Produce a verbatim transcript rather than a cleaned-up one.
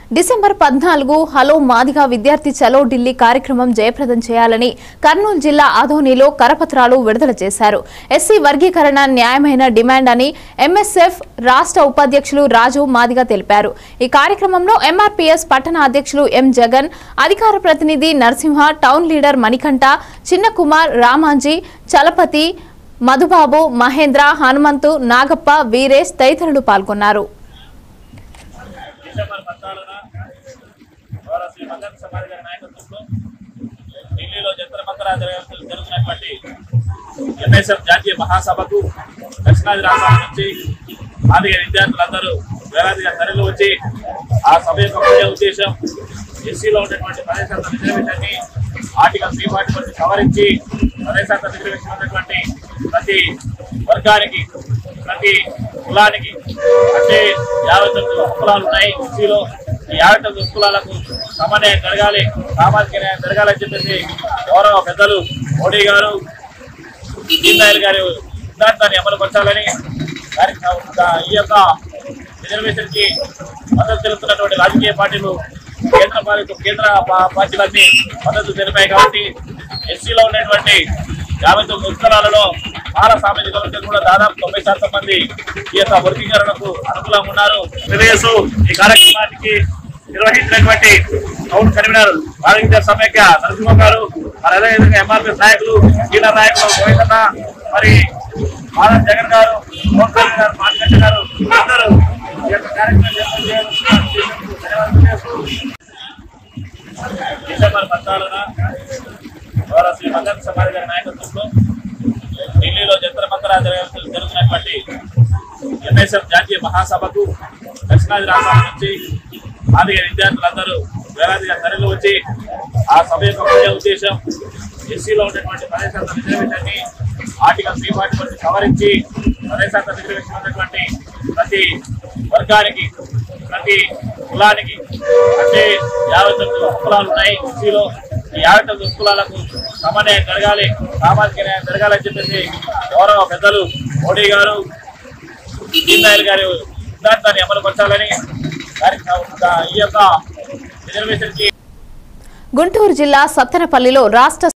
December పద్నాలుగు hello Madiga విద్యార్థి చలో ఢిల్లీ కార్యక్రమం జయప్రదం చేయాలని కర్నూలు జిల్లా ఆదోనిలో కరపత్రాలు విడుదల చేశారు. ఎస్సీ వర్గీకరణ న్యాయమైన డిమాండ్ అని ఎంఎస్ఎఫ్ రాష్ట్ర ఉపాధ్యక్షులు రాజు మాదిగా తెలిపారు. ఈ కార్యక్రమంలో ఎంఆర్పీఎస్ పట్టణ అధ్యక్షులు ఎం జగన్, అధికార ప్రతినిధి నరసింహ, టౌన్ లీడర్ మణికంఠ, చిన్న కుమార్, రామాంజీ, చలపతి, మధుబాబు, మహేంద్ర, హనుమంతు, నాగప్ప, వీరేష్ తదితరులు పాల్గొన్నారు. ఢిల్లీలో జంతర్ మంతర్ జరుగుతున్నటువంటి ఎంఎస్ఎఫ్ జాతీయ మహాసభకు దక్షిణాది రాష్ట్రాల నుంచి ఆదిగ విద్యార్థులందరూ వేలాదిగా తరలి వచ్చి ఆ సభ యొక్క ముఖ్య ఉద్దేశం ఎస్సీలో ఉన్నటువంటి ప్రదేశాంత రిజర్వేషన్ని ఆర్టికల్ త్రీ ఫార్టీ వన్ సవరించి ప్రదేశాంత రిజర్వేషన్ ఉన్నటువంటి ప్రతి వర్గానికి ప్రతి కులానికి అంటే యాభై తొమ్మిది కులాలు ఉన్నాయి. ఎస్సీలో ఈ యాభై తొమ్మిది కులాలకు సమన్వయం జరగాలి, సామాజిక న్యాయం జరగాలని చెప్పేసి గౌరవ పెద్దలు మోడీ గారు, దీన్ దయాళ్ గారి సిద్ధాంతాన్ని అమలుపరచాలని ఈ యొక్క రిజర్వేషన్ కి మద్దతు తెలుపుతున్నటువంటి రాజకీయ పార్టీలు కేంద్ర పాలిత కేంద్ర పార్టీలన్నీ మద్దతు తెలిపాయి. కాబట్టి ఎస్సీలో ఉన్నటువంటి యాభై తొమ్మిది ఉత్తరాలలో బాల సామాజిక వర్గం కూడా దాదాపు తొంభై శాతం మంది ఈ యొక్క వర్గీకరణకు అనుకూలంగా ఉన్నారు. ఈ కార్యక్రమానికి నిర్వహించినటువంటి టౌన్ కన్వీనర్ వాల్మీకి సమైక్య నరసింహ గారు, మరి అదేవిధంగా ఎంఆర్పీఎస్ నాయకులు, కీలర్ నాయకులు గోవిందన్న, మరి ఆనంద్ జగన్ గారు, టౌన్ కన్వీనర్ మణికంఠ గారు అందరూ ఈ యొక్క కార్యక్రమం డిసెంబర్ పద్నాలుగున గౌరవ శ్రీ మదన్ సమాజ్ గారి నాయకత్వంలో ఢిల్లీలో జంతర్ మంతర్ జరుగుతున్నటువంటి ఎంఎస్ఎఫ్ జాతీయ మహాసభకు దక్షిణాది రాష్ట్రాల నుంచి ఆదిగ విద్యార్థులందరూ వేలాదిగా తరలి వచ్చి ఆ సభ యొక్క ముఖ్య ఉద్దేశం ఎస్సీలో ఉన్నటువంటి ప్రదేశాంత రిజర్వేషన్ని ఆర్టికల్ త్రీ ఫార్టీ వన్ సవరించి ప్రదేశాంత రిజర్వేషన్ ఉన్నటువంటి ప్రతి వర్గానికి ప్రతి కులానికి అంటే యాభై తొమ్మిది కులాలు ఉన్నాయి. ఎస్సీలో ఈ యాభై తొమ్మిది కులాలకు సమన్వయం జరగాలి, సామాజిక న్యాయం జరగాలని చెప్పేసి గౌరవ పెద్దలు మోడీ గారు, దీన్ దయాళ్ గారి సిద్ధాంతాన్ని అమలుపరచాలని ఈ యొక్క రిజర్వేషన్ కి గుంటూరు జిల్లా సత్తెనపల్లిలో రాష్ట్ర